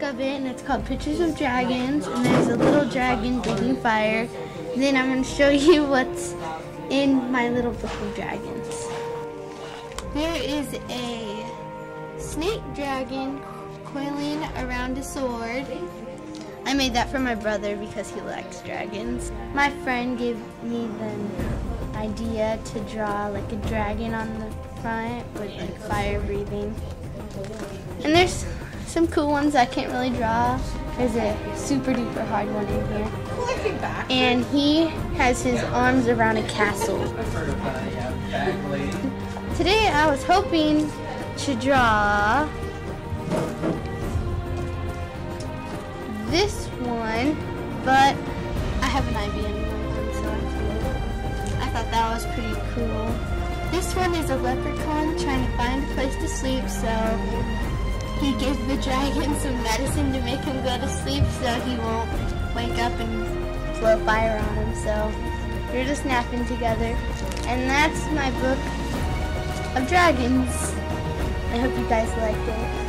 of it, and it's called Pictures of Dragons, and there's a little dragon breathing fire. And then I'm going to show you what's in my little book of dragons. There is a snake dragon coiling around a sword. I made that for my brother because he likes dragons. My friend gave me the idea to draw like a dragon on the front with like fire breathing. And there's some cool ones I can't really draw. There's a super duper hard one in here. And he has his arms around a castle. Today I was hoping to draw this one, but I have an idea in mind, so I thought that was pretty cool. This one is a leprechaun trying to find a place to sleep, so he gives the dragon some medicine to make him go to sleep so he won't wake up and blow fire on him. So they're just napping together. And that's my book of dragons. I hope you guys liked it.